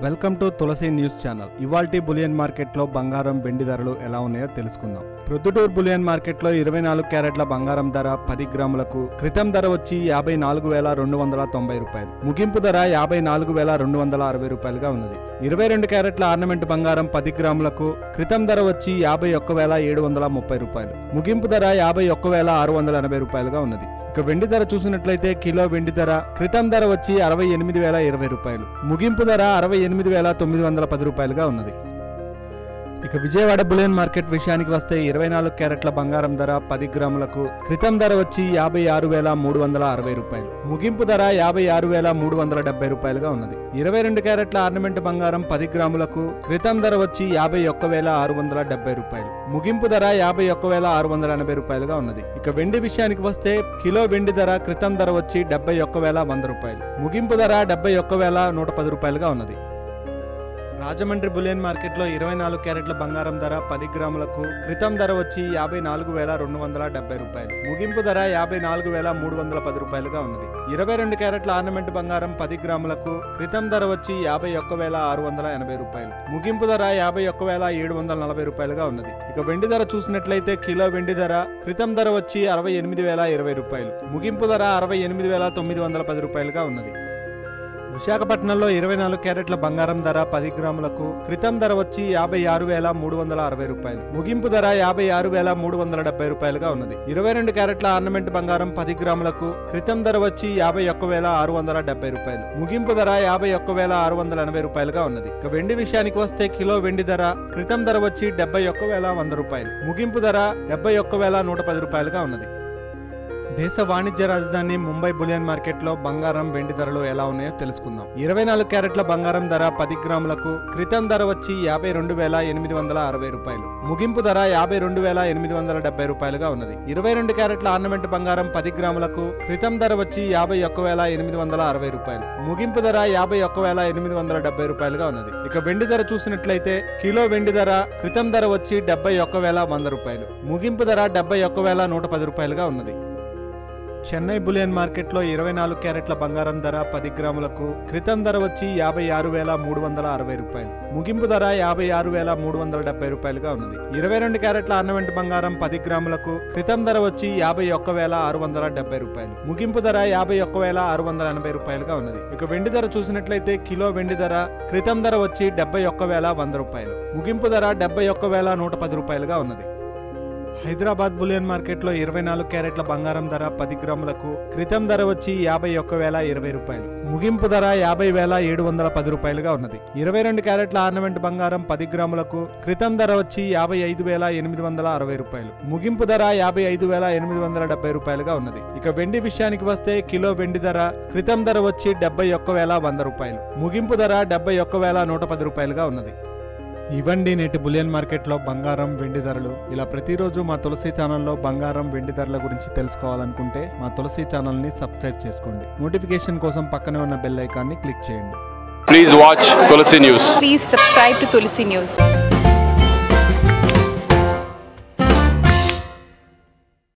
Welcome to Tulasi news channel. ఇవాల్టి bullion మార్కెట్లో బంగారం వెండి ధరలు ఎలా ఉన్నాయో తెలుసుకుందాం. ప్రొద్దుటూరు బులియన్ మార్కెట్లో 24 క్యారెట్ల బంగారం ధర 10 గ్రాములకు క్రితం ధర వచ్చి 54,290 రూపాయలు, ముగింపు ధర 54,260 రూపాయలుగా ఉన్నది. 22 క్యారెట్ల ఆర్నమెంట్ బంగారం 10 గ్రాములకు క్రితం ధర వచ్చి 51,730 రూపాయలు, ముగింపు ధర 51,680 రూపాయలుగా ఉన్నది. ఇక వెండి ధర చూసినట్లయితే కిలో వెండి ధర క్రితం ధర వచ్చి 68,020 రూపాయలు, ముగింపు ధర 68,910 రూపాయలుగా ఉన్నది. ఇక విజయవాడ బులియన్ మార్కెట్ విషయానికి వస్తే 24 క్యారెట్ల బంగారం ధర 10 గ్రాములకు క్రితం ధర వచ్చి 56,360 రూపాయలు, ముగింపు ధర 56,370 రూపాయలుగా ఉన్నది. 22 క్యారెట్ల ఆర్నమెంట్ బంగారం 10 గ్రాములకు క్రితం ధర వచ్చి 51,670 రూపాయలు, ముగింపు ధర 51,680 రూపాయలుగా ఉన్నది. ఇక వెండి విషయానికి వస్తే కిలో వెండి ధర క్రితం ధర వచ్చి 71,100 రూపాయలు, ముగింపు ధర 71,110 రూపాయలుగా ఉన్నది. రాజమండ్రి బులియన్ మార్కెట్లో 24 క్యారెట్ల బంగారం ధర 10 గ్రాములకు క్రితం ధర వచ్చి 54,270 రూపాయలు, ముగింపు ధర 54,310 రూపాయలుగా ఉన్నది. 22 క్యారెట్ల ఆర్నమెంట్ బంగారం 10 గ్రాములకు క్రితం ధర వచ్చి 51,680 రూపాయలు, ముగింపు ధర 51,740 రూపాయలుగా ఉన్నది. ఇక వెండి ధర చూసినట్లయితే కిలో వెండి ధర క్రితం ధర వచ్చి 68,020 రూపాయలు, ముగింపు ధర 68,910 రూపాయలుగా ఉన్నది. విశాఖపట్నంలో 24 క్యారెట్ల బంగారం ధర 10 గ్రాములకు క్రితం ధర వచ్చి 56,360 రూపాయలు, ముగింపు ధర 56,370 రూపాయలుగా ఉన్నది. 22 క్యారెట్ల ఆర్నమెంట్ బంగారం 10 గ్రాములకు క్రితం ధర వచ్చి 51,670 రూపాయలు, ముగింపు ధర 51,680 రూపాయలుగా ఉన్నది. ఇక వెండి విషయానికి వస్తే కిలో వెండి ధర క్రితం ధర వచ్చి 71,100 రూపాయలు, ముగింపు ధర 71,110 రూపాయలుగా ఉన్నది. దేశ వాణిజ్య రాజధాని ముంబై బులియన్ మార్కెట్లో బంగారం వెండి ధరలు ఎలా ఉన్నాయో తెలుసుకుందాం. 24 క్యారెట్ల బంగారం ధర 10 గ్రాములకు క్రితం ధర వచ్చి 52,860 రూపాయలు, ముగింపు ధర 52,870 రూపాయలుగా ఉన్నది. 22 క్యారెట్ల ఆర్నమెంట్ బంగారం 10 గ్రాములకు క్రితం ధర వచ్చి 51,860 రూపాయలు, ముగింపు ధర 51,870 రూపాయలుగా ఉన్నది. ఇక వెండి ధర చూసినట్లయితే కిలో వెండి ధర క్రితం ధర వచ్చి 71,100 రూపాయలు, ముగింపు ధర 71,110 రూపాయలుగా ఉన్నది. చెన్నై బులియన్ మార్కెట్లో 24 క్యారెట్ల బంగారం ధర 10 గ్రాములకు క్రితం ధర వచ్చి 56,360 రూపాయలు, ముగింపు ధర 56,370 రూపాయలుగా ఉన్నది. 22 క్యారెట్ల ఆర్నమెంట్ బంగారం 10 గ్రాములకు క్రితం ధర వచ్చి 51,670 రూపాయలు, ముగింపు ధర 51,680 రూపాయలుగా ఉన్నది. ఇక వెండి ధర చూసినట్లయితే కిలో వెండి ధర క్రితం ధర వచ్చి 71,100 రూపాయలు, ముగింపు ధర 71,110 రూపాయలుగా ఉన్నది. హైదరాబాద్ బులియన్ మార్కెట్లో 24 క్యారెట్ల బంగారం ధర 10 గ్రాములకు క్రితం ధర వచ్చి 51,020 రూపాయలు, ముగింపు ధర 50,710 రూపాయలుగా ఉన్నది. 22 క్యారెట్ల ఆర్నమెంట్ బంగారం 10 గ్రాములకు క్రితం ధర వచ్చి 55,860 రూపాయలు, ముగింపు ధర 55,870 రూపాయలుగా ఉన్నది. ఇక వెండి విషయానికి వస్తే కిలో వెండి ధర క్రితం ధర వచ్చి 71,100 రూపాయలు, ముగింపు ధర 71,110 రూపాయలుగా ఉన్నది. ఇవండి నేటి బులియన్ మార్కెట్లో బంగారం వెండి ధరలు. ఇలా ప్రతిరోజు మా తులసి ఛానల్లో బంగారం వెండి ధరల గురించి తెలుసుకోవాలనుకుంటే మా తులసి ఛానల్ని సబ్స్క్రైబ్ చేసుకోండి. నోటిఫికేషన్ కోసం పక్కనే ఉన్న బెల్ ఐకాన్ని క్లిక్ చేయండి. Please watch Tulsi News. Please subscribe to Tulsi News.